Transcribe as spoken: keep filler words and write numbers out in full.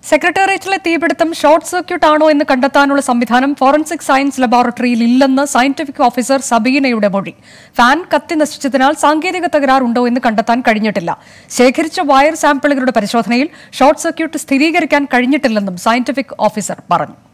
സെക്രട്ടേറിയറ്റിലെ തീപിടുത്തം short circuit ആണോ എന്ന് കണ്ടെത്താനുള്ള സംവിധാനം ഫോറൻസിക് സയൻസ് ലബോറട്ടറിയിൽ ഇല്ലെന്ന് സയന്റിഫിക് ഓഫീസർ സബീനയുടെ മൊഴി. ഫാൻ കത്തി നശിച്ചതിനാൽ സാങ്കേതിക തകരാറുണ്ടോ എന്ന് കണ്ടെത്താൻ കഴിഞ്ഞിട്ടില്ല. ശേഖരിച്ച വയർ സാമ്പിളുകളുടെ പരിശോധനയിൽ ഷോർട്ട് സർക്യൂട്ട് സ്ഥിരീകരിക്കാൻ കഴിഞ്ഞിട്ടില്ലെന്നും സയന്റിഫിക് ഓഫീസർ പറഞ്ഞു.